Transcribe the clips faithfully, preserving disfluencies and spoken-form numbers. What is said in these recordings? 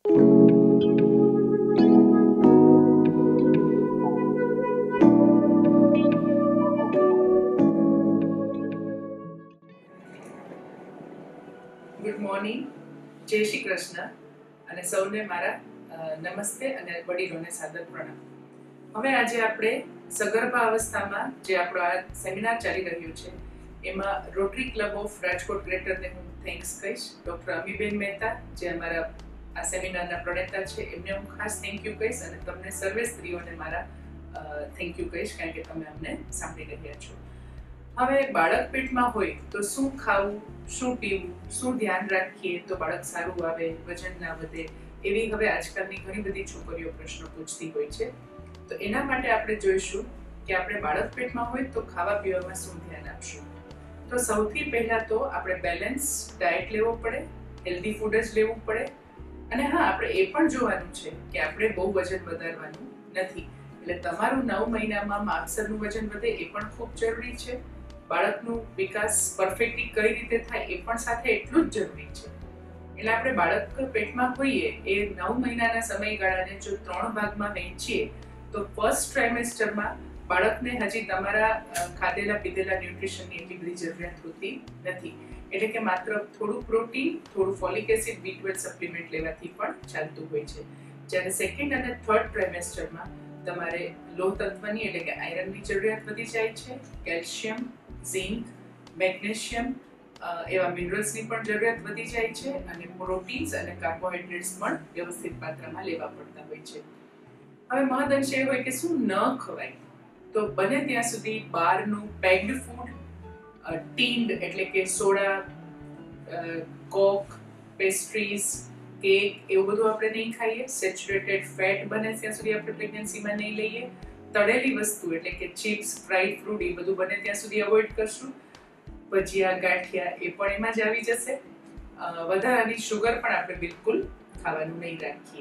Good morning, જય શ્રી કૃષ્ણ અને સૌને મારા નમસ્તે અને વડીલોને સાદર પ્રણામ. હવે આજે આપણે સગર્ભા અવસ્થામાં જે આપણો આ સેમિનાર ચાલી રહ્યો છે એમાં રોટરી ક્લબ ઓફ રાજકોટ ગ્રેટરને હું થેન્ક્સ કહીશ. ડૉક્ટર અમીબેન મહેતા જે અમારા આ સેમિનારના પ્રણેતા છે એમને હું ખાસ થેન્ક યુ કહીશ અને તમને સર્વે સ્ત્રીઓને મારા થેન્ક યુ કહીશ કારણ કે તમે અમને સાંભળી રહ્યા છો. હવે બાળક પેટમાં હોય તો શું ખાવું, શું પીવું, શું ધ્યાન રાખીએ તો બાળક સારું આવે, વજન ના વધે, એવી હવે આજકાલની ઘણી બધી છોકરીઓ પ્રશ્નો પૂછતી હોય છે. તો એના માટે આપણે જોઈશું કે આપણે બાળક પેટમાં હોય તો ખાવા પીવામાં શું ધ્યાન આપશું. તો સૌથી પહેલા તો આપણે બેલેન્સ ડાયટ લેવો પડે, હેલ્ધી ફૂડ જ લેવું પડે. અને હા, આપણે એ પણ જોવાનું છે કે આપણે બહુ વજન વધારવાનું નથી. એટલે તમારું નવ મહિનામાં માપસરનું વજન વધે એ પણ ખૂબ જરૂરી છે. બાળકનું વિકાસ પરફેક્ટલી કઈ રીતે થાય એ પણ સાથે એટલું જ જરૂરી છે. એટલે આપણે બાળક પેટમાં હોઈએ એ નવ મહિનાના સમયગાળાને જો ત્રણ ભાગમાં વહેંચીએ તો ફર્સ્ટ ટ્રાઇમેસ્ટરમાં બાળકને હજી તમારા ખાધેલા પીધેલા ન્યુટ્રિશનની એટલી બધી જરૂરિયાત હોતી નથી. એટલે કે માત્ર થોડું પ્રોટીન, થોડું folic acid, B twelve supplement લેવાથી પણ ચાલતું હોય છે. જ્યારે સેકન્ડ અને થર્ડ ટ્રાઇમેસ્ટરમાં તમારે લોહ તત્વની એટલે કે આયરનની જરૂરિયાત વધી જાય છે, કેલ્શિયમ, ઝિંક, મેગ્નેશિયમ એવા મિનરલ્સની પણ જરૂરિયાત વધી જાય છે અને પ્રોટીન્સ અને કાર્બોહાઈડ્રેટ્સ પણ વ્યવસ્થિત માત્રામાં લેવા પડતા હોય છે. હવે મહદઅંશ એ હોય કે શું ન ખવાય તો બને ત્યાં સુધી બહારનું પેક્ડ ફૂડ, ટીન્ડ એટલે કે સોડા, કોક, પેસ્ટ્રીઝ, કેક એવું બધું આપણે નહીં ખાઈએ. સેચ્યુરેટેડ ફેટ બને ત્યાં સુધી આપણે પ્રેગ્નન્સીમાં નહીં લઈએ. તળેલી વસ્તુ એટલે કે ચિપ્સ, ફ્રાઈડ ફ્રૂટ એ બધું બને ત્યાં સુધી અવોઇડ કરશું. ભજીયા, ગાંઠિયા એ પણ એમાં જ આવી જશે. વધારાની શુગર પણ આપણે બિલકુલ ખાવાનું નહીં રાખીએ.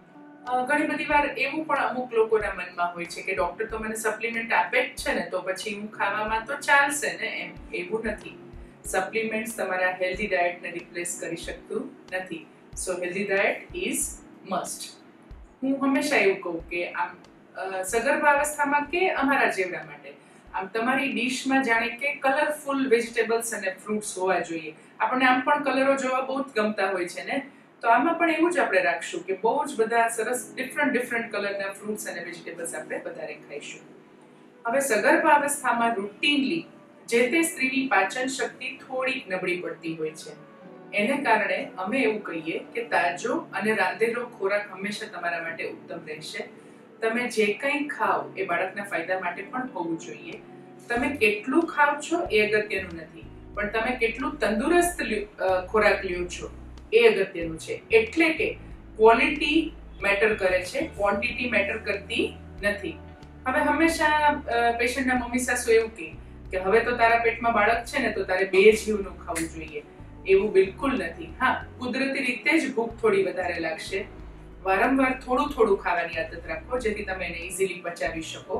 ઘણી બધી વાર એવું પણ અમુક લોકોના મનમાં હોય છે કે ડોક્ટર તો મને સપ્લિમેન્ટ આપે જ છે ને તો પછી હું ખાવામાં તો ચાલશે ને એમ. એવું નથી. સપ્લિમેન્ટ્સ તમારા હેલ્ધી ડાયટને રિપ્લેસ કરી શકતું નથી. So healthy diet is must. હું હંમેશા એવું કહું કે આમ સગર્ભા અવસ્થામાં કે અમારા જેવડા માટે આમ તમારી ડીશમાં જાણે કે કલરફુલ વેજીટેબલ્સ અને ફ્રૂટ્સ હોવા જોઈએ. આપણને આમ પણ કલરો જોવા બહુ જ ગમતા હોય છે ને, તો આમાં પણ એવું જ આપણે રાખશું કે બહુ જ બધા સરસ ડિફરન્ટ ડિફરન્ટ કલરના ફ્રૂટ્સ અને વેજીટેબલ્સ આપણે વધારે ખાઈશું. હવે સગર્ભા અવસ્થામાં રૂટીનલી જે તે સ્ત્રીની પાચન શક્તિ થોડીક નબળી પડતી હોય છે. એને કારણે અમે એવું કહીએ કે તાજો અને રાંધેલો ખોરાક હંમેશા તમારા માટે ઉત્તમ રહેશે. તમે જે કંઈ ખાઓ એ બાળકના ફાયદા માટે પણ હોવું જોઈએ. તમે કેટલું ખાવ છો એ અગત્યનું નથી, પણ તમે કેટલું તંદુરસ્ત ખોરાક લ્યો છો એ અગત્યનું છે. એટલે કે ક્વોલિટી મેટર કરે છે, ક્વોન્ટિટી મેટર કરતી નથી. હવે હંમેશા પેશન્ટના મમ્મી સાસુ એવું કહે કે હવે તો તારા પેટમાં બાળક છે ને તો તારે બે જીવનું ખાવું જોઈએ. એવું બિલકુલ નથી. હા, કુદરતી રીતે જ ભૂખ થોડી વધારે લાગશે. વારંવાર થોડું થોડું ખાવાની આદત રાખો જેથી તમે એને ઇઝીલી પચાવી શકો.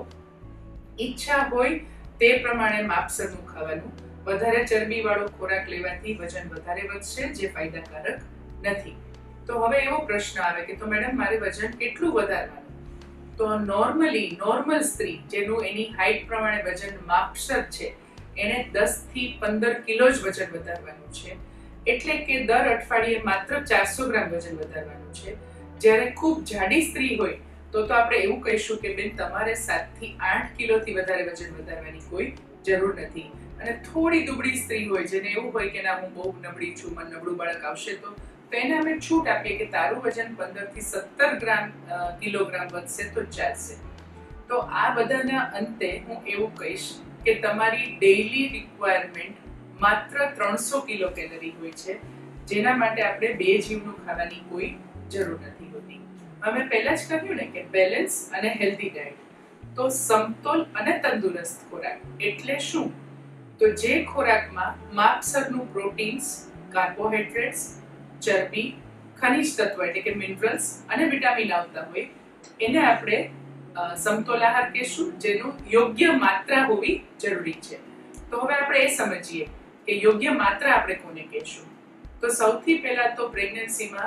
ઈચ્છા હોય તે પ્રમાણે માપસરનું ખાવાનું. વધારે ચરબીવાળો ખોરાક લેવાથી વજન વધારે વધશે જે ફાયદાકારક નથી. તો હવે એવો પ્રશ્ન આવે કે તો મેડમ મારે વજન કેટલું વધારવાનું? તો નોર્મલી નોર્મલ સ્ત્રી જેનું એની હાઇટ પ્રમાણે વજન માપસર છે એને દસ થી પંદર કિલો જ વજન વધારવાનું છે. એટલે કે દર અઠવાડિયે માત્ર ચારસો ગ્રામ વજન વધારવાનું છે. જ્યારે ખૂબ જાડી સ્ત્રી હોય તો તો આપણે એવું કહીશું કે બેન તમારે સાત થી આઠ કિલોથી વધારે વજન વધારવાની કોઈ જરૂર નથી. અને થોડી દુબળી સ્ત્રી હોય જેને એવું હોય કે ના હું બહુ નબળી છું, મને નબળું બાળક આવશે તો એને અમે છૂટ આપીએ કે તારું વજન પંદર થી સત્તર ગ્રામ કિલોગ્રામ વધશે તો ચાલશે. તો આ બધાના અંતે હું એવું કહીશ કે તમારી ડેઇલી રિક્વાયરમેન્ટ માત્ર ત્રણસો કિલો કેલરી હોય છે, જેના માટે આપણે બે જીવનું ખાવાની કોઈ જરૂર નથી હોતી. અમે પહેલા જ કહ્યું ને કે બેલેન્સ અને હેલ્ધી ડાયટ. તો સમતોલ અને તંદુરસ્ત ખોરાક એટલે શું? તો જે ખોરાકમાં માપસરનું પ્રોટીન્સ, કાર્બોહાઈડ્રેટ્સ, ચરબી, ખનિજ તત્વ એટલે કે મિનરલ્સ અને વિટામિન આવતા હોય એને આપણે સમતોલ આહાર કહેશું, જેનું યોગ્ય માત્રા હોવી જરૂરી છે. તો હવે આપણે એ સમજીએ કે યોગ્ય માત્રા આપણે કોને કહેશું. તો સૌથી પહેલા તો પ્રેગ્નન્સીમાં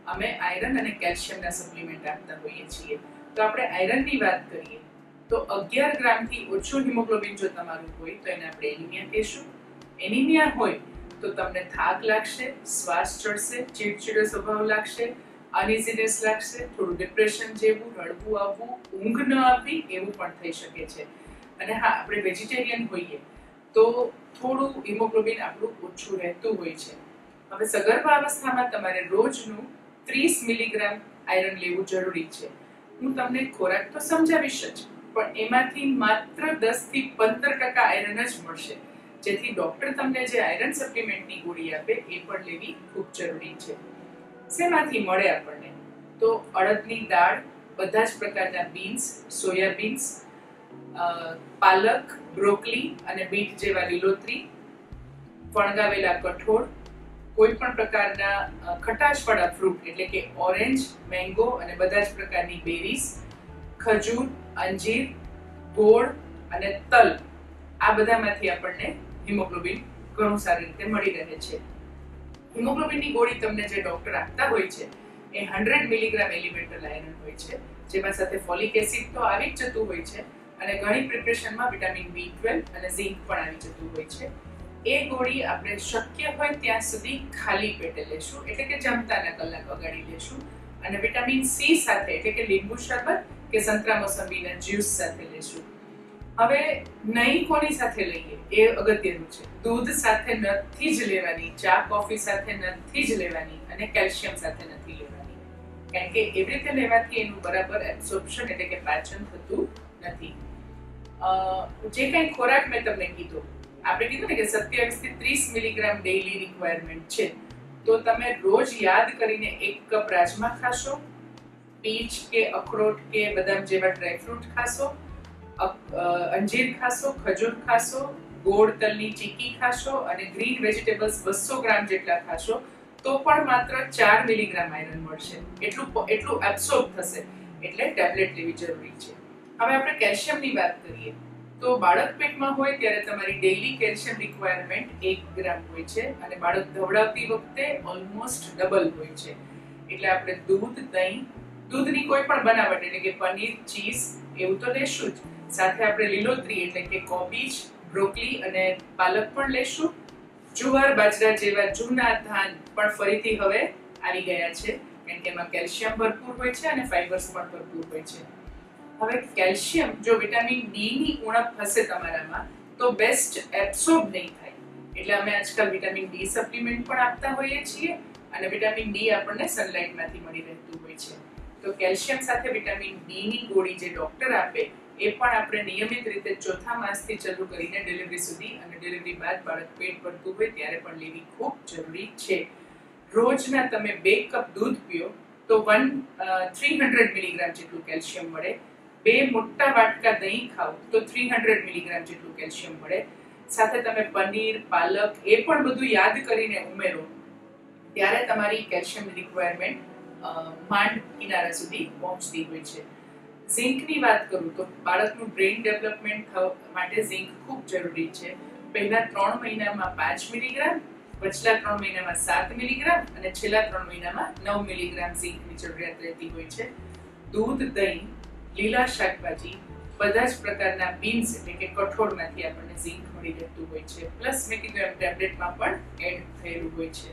અમે આયરન અને કેલ્શિયમના સપ્લિમેન્ટ આપતા હોઈએ છીએ. તો આપણે આયરનની વાત કરીએ તો અગિયાર ગ્રામથી ઓછું હિમોગ્લોબિન જો તમારું હોય તો એને આપણે એનિમિયા કહીશું. એનિમિયા હોય તો તમને થાક લાગશે, શ્વાસ ચડશે, ચીડચીડો સ્વભાવ લાગશે, અનઇઝીનેસ લાગશે, થોડું ડિપ્રેશન જેવું, રડવું આવવું, ઊંઘ ન આવવી એવું પણ થઈ શકે છે. અને હા, આપણે વેજીટેરિયન હોઈએ તો થોડું હિમોગ્લોબિન આપણું ઓછું રહેતું હોય છે. હવે સગર્ભા અવસ્થામાં તમારે રોજનું ત્રીસ મિલીગ્રામ આયરન લેવું જરૂરી છે. હું તમને ખોરાક તો સમજાવીશ જ, પણ એમાંથી માત્ર દસ થી પંદર ટકા આયરન જ મળશે, જેથી ડોક્ટર તમને જે આયરન સપ્લિમેન્ટની ગોળી આપે એ પણ લેવી ખૂબ જરૂરી છે. શેમાંથી મળે આપણને? તો અડદની દાળ, બધા જ પ્રકારના બીન્સ, સોયાબીન્સ, પાલક, બ્રોકલી અને બીટ જેવા લીલોતરી, ફણગાવેલા કઠોળ, કોઈ પણ પ્રકારના ખટાશવાળા ફ્રૂટ એટલે કે ઓરેન્જ, મેંગો અને બધા જ પ્રકારની બેરીઝ, ખજૂર, અંજીર, ગોળ અને તલ, આ બધામાંથી આપણને હિમોગ્લોબિન ઘણું સારી રીતે મળી રહે છે. હિમોગ્લોબિનની ગોળી તમને જે ડોક્ટર આપતા હોય છે એ હંડ્રેડ મિલીગ્રામ એલિમેન્ટલ આયરન હોય છે, જેમાં સાથે ફોલિક એસિડ તો આવી જ જતું હોય છે અને ઘણી પ્રિપરેશનમાં વિટામિન બી ટ્વેલ્વ અને ઝિંક પણ આવી જતું હોય છે. એ ગોળી આપણે શક્ય હોય ત્યાં સુધી ખાલી પેટે લેશું, એટલે કે જમતાના કલાક અગાડી લેશું, અને વિટામિન સી સાથે એટલે કે લીંબુ શરબત કે સંતરા મોસંબીના જ્યુસ સાથે લેશું. હવે નહીં કોની સાથે લઈએ એ અગત્યનું છે. દૂધ સાથે નથી જ લેવાની, ચા કોફી સાથે નથી જ લેવાની અને કેલ્શિયમ સાથે નથી લેવાની, કારણ કે એવી રીતે લેવાથી એનું બરાબર એબ્સોર્પ્શન એટલે કે પાચન થતું નથી. જે કંઈ ખોરાક મેં તમને કીધો, આપણે કીધું ને કે સત્યાવીસ થી ત્રીસ મિલીગ્રામ ડેઈલી રિક્વાયરમેન્ટ છે, તો તમે રોજ યાદ કરીને એક કપ રાજમા ખાશો, પીચ કે અખરોટ કે બદામ જેવા ડ્રાયફ્રૂટ ખાશો, અંજીર ખાશો, ખજૂર ખાશો, ગોળ તલની ચીકી ખાશો અને ગ્રીન વેજીટેબલ્સ બસો ગ્રામ જેટલા ખાશો, તો પણ માત્ર ચાર મિલીગ્રામ આયરન મળશે. એટલું એટલું એબ્સોર્બ થશે, એટલે ટેબ્લેટ લેવી જરૂરી છે. હવે આપણે કેલ્શિયમની વાત કરીએ તો બાળક પેટમાં હોય ત્યારે તમારી ડેઈલી કેલ્શિયમ રિક્વાયરમેન્ટ એક ગ્રામ હોય છે અને બાળક ધવડાવતી વખતે ઓલમોસ્ટ ડબલ હોય છે. એટલે આપણે દૂધ, દહીં, દૂધની કોઈ પણ બનાવટ એટલે કે પનીર, ચીઝ એવું તો લેશું જ, સાથે આપણે લીલોતરી એટલે કે કોબીજ, બ્રોકલી અને પાલક પણ લેશું. જુવાર, બાજરા જેવા જૂના ધાન પણ ફરીથી હવે આવી ગયા છે, કારણ કે એમાં કેલ્શિયમ ભરપૂર હોય છે અને ફાઇબર્સ પણ ભરપૂર હોય છે. હવે કેલ્શિયમ જો વિટામિન ડી ની ઉણપ હશે તમારામાં તો બેસ્ટ એબ્સોર્બ નહીં થાય, એટલે અમે આજકાલ વિટામિન ડી સપ્લિમેન્ટ પણ આપતા હોઈએ છીએ અને વિટામિન ડી આપણને સનલાઇટમાંથી મળી રહેતું હોય છે. તો કેલ્શિયમ સાથે વિટામિન ડી ની ગોળી જે ડોક્ટર આપે એ પણ આપણે નિયમિત રીતે ચોથા માસથી શરૂ કરીને ડિલિવરી સુધી અને ડિલિવરી બાદ બાળક પેટ ભરતું હોય ત્યારે પણ લેવી ખૂબ જરૂરી છે. રોજના તમે બે કપ દૂધ પીઓ તો વન થ્રી હંડ્રેડ મિલીગ્રામ જેટલું કેલ્શિયમ મળે. બે મોટા વાટકા દહીં ખાઓ તો ત્રણ સો મિલીગ્રામ જેટલું કેલ્શિયમ મળે. સાથે તમે પનીર, પાલક એ પણ બધું યાદ કરીને ઉમેરો ત્યારે તમારી કેલ્શિયમ રિક્વાયરમેન્ટ માંડ કિનારા સુધી પહોંચતી હોય છે. ઝિંકની વાત કરું તો બાળકનું બ્રેઇન ડેવલપમેન્ટ માટે ઝિંક ખૂબ જરૂરી છે. પહેલા ત્રણ મહિનામાં પાંચ મિલીગ્રામ, પછલા ત્રણ મહિનામાં સાત મિલીગ્રામ અને છેલ્લા ત્રણ મહિનામાં નવ મિલીગ્રામ ઝિંકની જરૂરિયાત રહેતી હોય છે. દૂધ, દહીં, લીલા શાકભાજી, બધા જ પ્રકારના બીન્સ એટલે કે કઠોળમાંથી આપણને ઝિંક મળી રહેતું હોય છે. પ્લસ મેં કીધું એમ ટેબ્લેટમાં પણ એડ થયેલું હોય છે.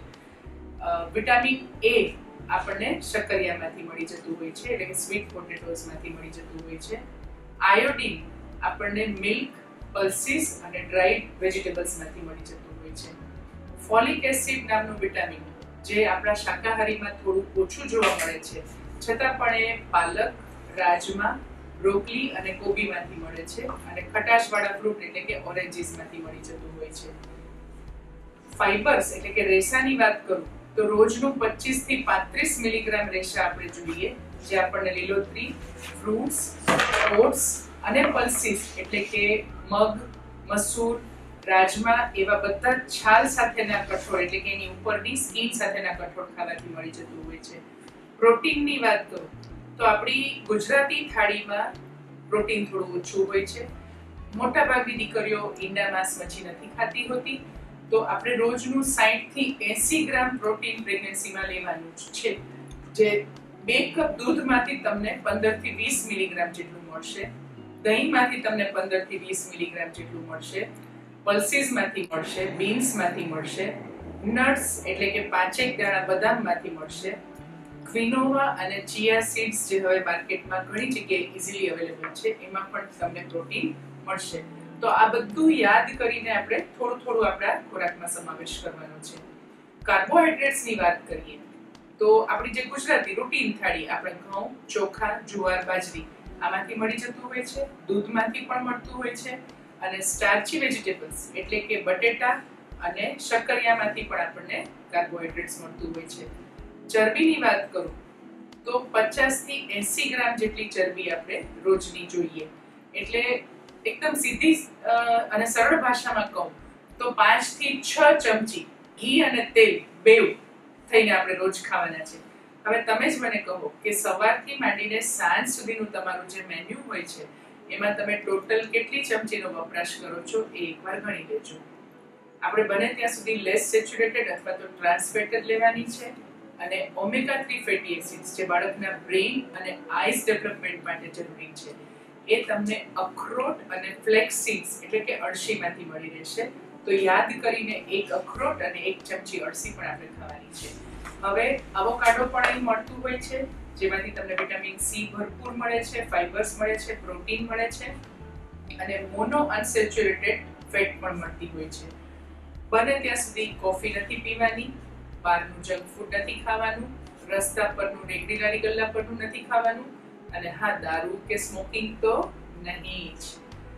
વિટામિન એ આપણને શક્કરિયામાંથી મળી જતું હોય છે, એટલે કે સ્વીટ પોટેટોઝમાંથી મળી જતું હોય છે. આયોડીન આપણને મિલ્ક, પલ્સીસ અને ડ્રાઈડ વેજીટેબલ્સમાંથી મળી જતું હોય છે. ફોલિક એસિડ નામનું વિટામિન જે આપણા શાકાહારીમાં થોડું ઓછું જોવા મળે છે, છતાં પણ એ પાલક, રાજમા, બ્રોકલી અને કોબીમાંથી મળે છે અને ખટાશવાળા ફ્રૂટ એટલે કે ઓરેન્જીસમાંથી મળી જતું હોય છે. ફાઇબર્સ એટલે કે રેસાની વાત કરું તો રોજનું પચીસ થી પાંત્રીસ મિલીગ્રામ રેસા આપણે જોઈએ, જે આપણને લીલોતરી, ફ્રૂટ્સ, ઓટ્સ અને પલ્સીસ એટલે કે મગ, મસૂર, રાજમા એવા બધા છાલ સાથેના કઠોળ એટલે કે એની ઉપરની સ્કીન સાથેના કઠોળ ખાવાથી મળી જતું હોય છે. પ્રોટીનની વાત કરું તો આપણી ગુજરાતી થાળીમાં પ્રોટીન થોડું ઓછું હોય છે. મોટા ભાગની દીકરીઓ ઈંડા, માંસ, મચ્છી નથી ખાતી હોતી, તો આપણે રોજનું સાઠ થી એંસી ગ્રામ પ્રોટીન પ્રેગ્નન્સીમાં લેવાનું જ છે. જે બે કપ દૂધમાંથી તમને પંદર થી વીસ મિલીગ્રામ જેટલું મળશે, દહીંમાંથી તમને પંદર થી વીસ મિલીગ્રામ જેટલું મળશે, પલ્સીસમાંથી મળશે, બીન્સમાંથી મળશે, નટ્સ એટલે કે પાંચેક દાણા બદામમાંથી મળશે, ક્વિનોવા અને ચિયા સીડ્સ જે હવે માર્કેટમાં ઘણી જગ્યાએ ઇઝીલી અવેલેબલ છે એમાં પણ તમને પ્રોટીન મળશે. તો આ બધું યાદ કરીને આપણે થોડું થોડું આપણા ખોરાકમાં સમાવેશ કરવાનો છે. કાર્બોહાઈડ્રેટ્સની વાત કરીએ તો આપણી જે ગુજરાતી રૂટીન થાળી આપણે ઘઉં, ચોખા, જુવાર, બાજરી આમાંથી મળી જતું હોય છે, દૂધમાંથી પણ મળતું હોય છે, અને સ્ટાર્ચી વેજીટેબલ્સ એટલે કે બટેટા અને શક્કરિયામાંથી પણ આપણને કાર્બોહાઈડ્રેટ્સ મળતું હોય છે. ચરબીની વાત કરું તો પચાસ થી એંસી ગ્રામ જેટલી ચરબી આપણે રોજની જોઈએ. એટલે એકદમ સીધી અને સરળ ભાષામાં કહું તો પાંચ થી છ ચમચી ઘી અને તેલ બેવ થઈને આપણે રોજ ખાવાના છે. હવે તમે જ મને કહો કે સવારથી માંડીને સાંજ સુધીનું તમારું જે મેન્યુ હોય છે એમાં તમે ટોટલ કેટલી ચમચીનો વપરાશ કરો છો એ એકવાર ગણી લેજો. આપણે બને ત્યાં સુધી લેસ સેચ્યુરેટેડ અથવા તો ટ્રાન્સ ફેટ લેવાની છે, અને ઓમેગા થ્રી ફેટી એસિડ્સ જે બાળકના બ્રેઇન અને આઈઝ ડેવલપમેન્ટ માટે જરૂરી છે એ તમને અખરોટ અને ફ્લેક્સ સીડ્સ એટલે કે અળસીમાંથી મળી રહેશે. તો યાદ કરીને એક અખરોટ અને એક ચમચી અળસી પણ આપણે ખાવાની છે. હવે અવોકાડો પણ અહીં મળતું હોય છે જેમાંથી તમને વિટામિન સી ભરપૂર મળે છે, ફાઇબર્સ મળે છે, પ્રોટીન મળે છે, અને મોનો અનસેચ્યુરેટેડ ફેટ પણ મળતી હોય છે. બને ત્યાં સુધી કોફી નથી પીવાની, બહારનું જંક ફૂડ નથી ખાવાનું, રસ્તા પરનું રેગડીગાડી ગલ્લા પરનું નથી ખાવાનું, અને હા, દારૂ કે સ્મોકિંગ તો નહીં જ.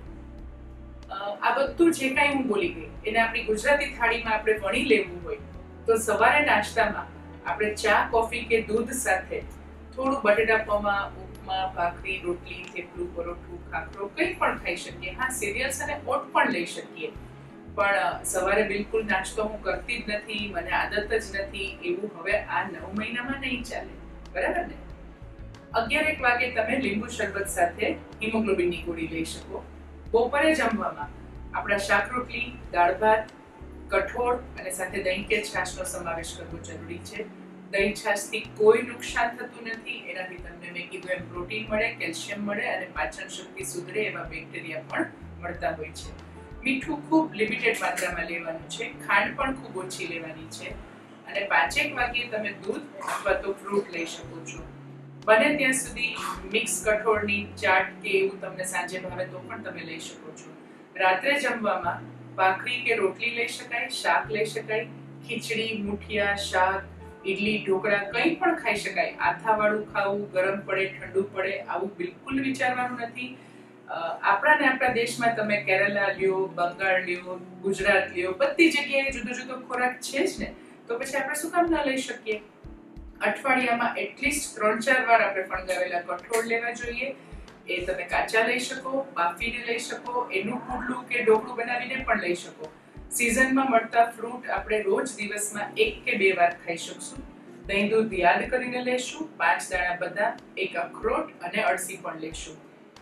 આ બધું જે કાંઈ હું બોલી ગઈ એને આપણી ગુજરાતી થાળીમાં આપણે વણી લેવું હોય તો સવારે નાસ્તામાં આપણે ચા, કોફી કે દૂધ સાથે થોડું બટેટા પૌવા, ઉપમા, ભાખરી, રોટલી, થેપલું, પરોઠું, ખાખરો કંઈ પણ ખાઈ શકીએ. હા, સિરિયલ્સ અને ઓટ પણ લઈ શકીએ, પણ સવારે બિલકુલ નાસ્તો હું કરતી જ નથી, મને આદત જ નથી, એવું હવે આ નવ મહિનામાં નહીં ચાલે, બરાબર ને? અગિયાર એક વાગે તમે લીંબુ શરબત સાથે હિમોગ્લોબિનની ગોળી લઈ શકો. બપોરે જમવામાં આપણા શાક રોટલી, દાળ ભાત, કઠોળ અને સાથે દહીં કે છાશનો સમાવેશ કરવો જરૂરી છે. દહીં છાશથી કોઈ નુકસાન થતું નથી, એનાથી તમને મેં કીધું એમ પ્રોટીન મળે, કેલ્શિયમ મળે અને પાચન શક્તિ સુધરે એવા બેક્ટેરિયા પણ મળતા હોય છે. મીઠું ખૂબ લિમિટેડ માત્રામાં લેવાનું છે, ખાંડ પણ ખૂબ ઓછી લેવાની છે, અને પાંચેક વાગ્યે તમે દૂધ અથવા તો ફ્રૂટ લઈ શકો છો. બને ત્યાં સુધી મિક્સ કઠોળની ચાટ કે એવું તમને સાંજે ભાવે તો પણ તમે લઈ શકો છો. રાત્રે જમવામાં ભાખરી કે રોટલી લઈ શકાય, શાક લઈ શકાય, ખીચડી, મુઠિયા, શાક, ઇડલી, ઢોકળા કંઈ પણ ખાઈ શકાય. આથાવાળું ખાવું, ગરમ પડે, ઠંડુ પડે આવું બિલકુલ વિચારવાનું નથી. આપણા ને આપણા દેશમાં તમે કેરલા લ્યો, બંગાળ લ્યો, ગુજરાત લ્યો, બધી જગ્યાએ જુદો જુદો ખોરાક છે જ ને, તો પછી આપણે શું કામ ન લઈ શકીએ? અઠવાડિયામાં એટલીસ્ટ ત્રણ ચાર વાર આપણે ફણગાવેલા કઠોળ લેવા જોઈએ. એ તમે કાચા લઈ શકો, બાફીને લઈ શકો, એનું પુડલું કે ઢોકળું બનાવીને પણ લઈ શકો. સિઝનમાં મળતા ફ્રૂટ આપણે રોજ દિવસમાં એક કે બે વાર ખાઈ શકશું. દહીં દૂધ યાદ કરીને લેશું, પાંચ દાણા બદામ, એક અખરોટ અને અળસી પણ લેશું.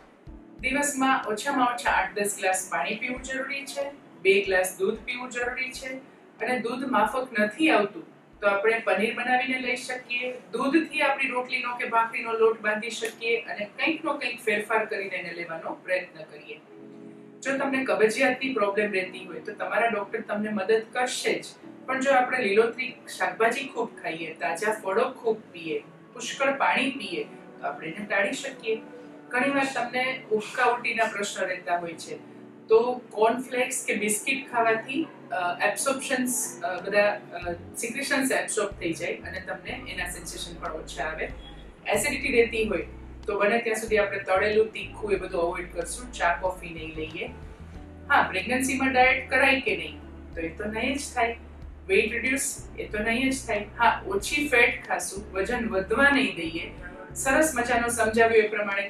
દિવસમાં ઓછામાં ઓછા આઠ દસ ગ્લાસ પાણી પીવું જરૂરી છે, બે ગ્લાસ દૂધ પીવું જરૂરી છે, અને દૂધ માફક નથી આવતું તો આપણે પનીર બનાવીને લઈ શકીએ. દૂધથી આપણી રોટલીનો કે ભાખરીનો લોટ બાંધી શકીએ અને કંઈકનો કંઈક ફેરફાર કરીને એને લેવાનો પ્રયત્ન કરીએ. જો તમને કબજિયાતની પ્રોબ્લેમ રહેતી હોય તો તમારા ડોક્ટર તમને મદદ કરશે જ, પણ જો આપણે લીલોતરી શાકભાજી ખૂબ ખાઈએ, તાજા ફળો ખૂબ પીએ, પુષ્કળ પાણી પીએ તો આપણે એને ટાળી શકીએ. ઘણીવાર તમને ઉબકા ઉલટીના પ્રશ્ન રહેતા હોય છે, તો કોર્નફ્લેક્સ કે બિસ્કિટ ખાવાથી એબ્સોર્પ્શન્સ બધા સિક્રેશન્સ એબ્સોર્બ થઈ જાય અને તમને એના સેન્સેશન પણ ઓછા આવે. એસિડિટી રહેતી હોય તો બને ત્યાં સુધી આપણે તળેલું, તીખું એ બધું અવોઇડ કરશું. ચા, કોફી નહીં લઈએ. હા, પ્રેગ્નન્સીમાં ડાયટ કરાય કે નહીં તો એ તો નહીં જ થાય. વેઇટ રિડ્યુસ એ તો નહીં જ થાય. હા, ઓછી ફેટ ખાશું, વજન વધવા નહીં દઈએ. સરસ મજાનો સમજાવ્યું એ પ્રમાણે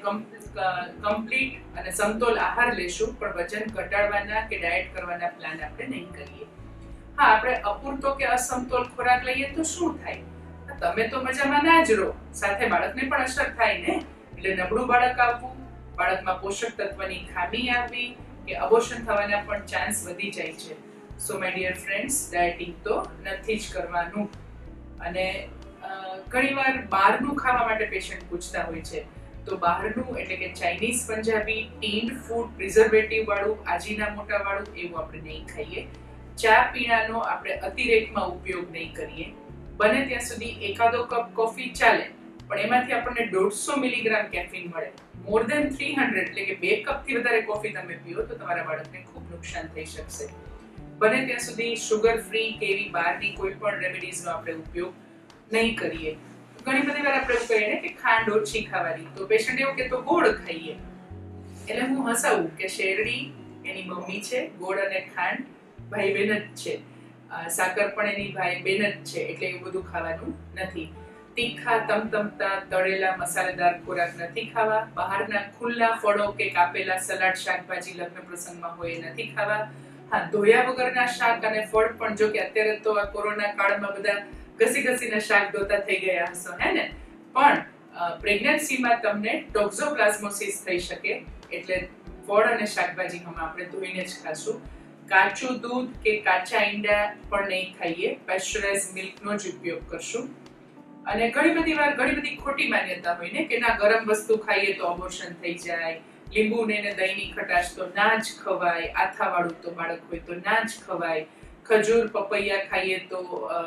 કમ્પ્લીટ અને સમતોલ આહાર લેશું, પણ વજન ઘટાડવાના કે ડાયટ કરવાના પ્લાન આપણે નહીં કરીએ. હા, આપણે અપૂરતો કે અસમતોલ ખોરાક લઈએ તો શું થાય? તમે તો મજામાં ના જ રહો, સાથે બાળકને પણ અસર થાય ને. એટલે નબળું બાળક આવવું, બાળકમાં પોષક તત્વની ખામી આવવી કે અબોર્શન થવાના પણ ચાન્સ વધી જાય છે. So my dear friends, dieting તો નથી જ કરવાનું. અને ઘણીવાર બહારનું ખાવા માટે પેશન્ટ પૂછતા હોય છે, તો બહારનું એટલે કે Chinese, Punjabi, tinned food, preservative વાળું, આજીના મોટા વાળું એવું આપણે નહીં ખાઈએ. ચા પીણાનો આપણે અતિરેકમાં ઉપયોગ નહીં કરીએ. બને ત્યાં સુધી એકાદો કપ કોફી ચાલે, પણ એમાંથી આપણને દોઢસો મિલીગ્રામ કેફીન મળે. મોર દેન થ્રી હંડ્રેડ એટલે કે બે કપથી વધારે કોફી તમે પીઓ તો તમારા બાળકને ખૂબ નુકસાન થઈ શકશે. બને ત્યાં સુધી શુગર ફ્રી કે એવી બહારની કોઈ પણ રેમેડીઝનો આપણે ઉપયોગ નહીં કરીએ. ઘણી બધી વાર આપણે કહીએ ને કે ખાંડ ઓછી ખાવાની, તો પેશન્ટ એવું કે તો ગોળ ખાઈએ. એટલે હું હસાવું કે શેરડી એની મમ્મી છે, ગોળ અને ખાંડ ભાઈ બહેન જ છે, સાકર પણ એની ભાઈ બહેન જ છે, એટલે એવું બધું ખાવાનું નથી. તીખા, તમતમતા, તળેલા, મસાલેદાર ખોરાક નથી ખાવા. બહારના ખુલ્લા ફળો કે કાપેલા સલાડ, શાકભાજી લગ્ન પ્રસંગમાં હોય એ નથી ખાવા. હા, ધોયા વગરના શાક અને ફળ પણ, જો કે અત્યારે તો આ કોરોના કાળમાં બધા ઘસી ઘસીને શાક ધોતા થઈ ગયા હશો, હે ને? પણ પ્રેગ્નન્સીમાં તમને ટોક્ઝોપ્લાઝમોસિસ થઈ શકે, એટલે ફળ અને શાકભાજી હમણાં આપણે ધોઈને જ ખાશું. કાચું દૂધ કે કાચા ઈંડા પણ નહીં ખાઈએ. પેસ્ચરાઇઝ મિલ્કનો જ ઉપયોગ કરશું. અને ઘણી બધી વાર ઘણી બધી ખોટી માન્યતા હોય ને કે ના, ગરમ વસ્તુ ખાઈએ તો અબોર્શન થઈ જાય, લીંબુ ને દહીંની ખટાશ તો ના જ ખવાય, આથાવાળું તો બાળક હોય તો ના જ ખવાય, ખજૂર પપૈયા ખાઈએ તો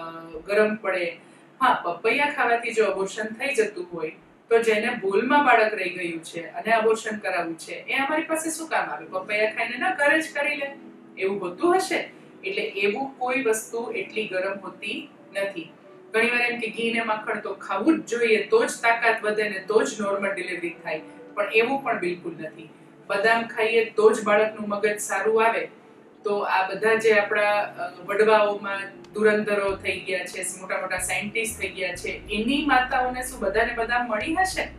ગરમ પડે. હા, પપૈયા ખાવાથી જો અબોર્શન થઈ જતું હોય તો જેને ભૂલમાં બાળક રહી ગયું છે અને અબોર્શન કરાવવું છે એ અમારી પાસે શું કામ આવે? પપૈયા ખાઈને ના ઘરે જ કરી લે, એવું હોતું હશે? એટલે એવું કોઈ વસ્તુ એટલી ગરમ હોતી નથી. ઘણીવાર એમ કે ઘી ને માખણ તો ખાવું જ જોઈએ તો જ તાકાત વધે ને તો જ નોર્મલ ડિલિવરી થાય, પણ એવું પણ બિલકુલ નથી. બદામ ખાઈએ તો જ બાળકનું મગજ સારું આવે, તો આ બધા જે આપણા વડવાઓમાં ધુરંધરો થઈ ગયા છે, મોટા મોટા સાયન્ટિસ્ટ થઈ ગયા છે, એની માતાઓને શું બધાને બદામ મળી હશે?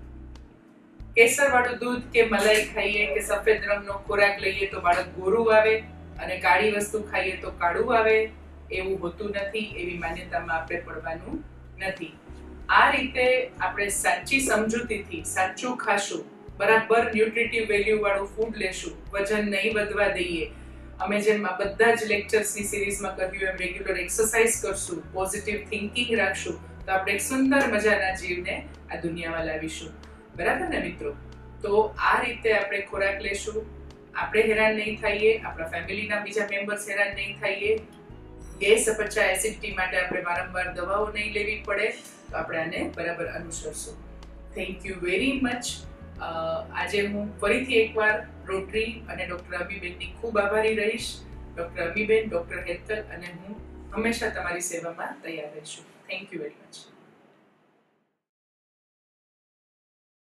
કેસર વાળું દૂધ કે મલાઈ ખાઈએ કે સફેદ રંગનો ખોરાક લઈએ તો બાળક ગોરું આવે, અને કાળી વસ્તુ ખાઈએ તો કાળું આવે, એવું હોતું નથી. એવી માન્યતામાં આપણે પડવાનું નથી. આ રીતે આપણે સાચી સમજૂતીથી સાચું ખાશું, બરાબર ન્યુટ્રિટિવ વેલ્યુ વાળું ફૂડ લેશું, વજન નહીં વધવા દઈએ. અમે જેમ આ બધા જ લેક્ચર્સની સિરીઝમાં કહ્યું એમ રેગ્યુલર એક્સરસાઇઝ કરશું, પોઝિટિવ થિંકિંગ રાખશું, તો આપણે એક સુંદર મજાના જીવને આ દુનિયામાં લાવીશું. બરાબર ને મિત્રો? તો આ રીતે આપણે ખોરાક લેશું, આપણે હેરાન નહીં થઈએ, આપણા ફેમિલીના બીજા મેમ્બર્સ હેરાન નહીં થઈએ. ગેસ, અપચા, એસિડિટી માટે આપણે વારંવાર દવાઓ નહીં લેવી પડે, તો આપણે આને બરાબર અનુસરશું. Thank you very much. આજે હું ફરીથી એકવાર રોટરી અને ડોક્ટર અમીબેનની ખૂબ આભારી રહીશ. ડોક્ટર અમીબેન, ડોક્ટર હેતલ અને હું હંમેશા તમારી સેવામાં તૈયાર રહીશું. Thank you very much.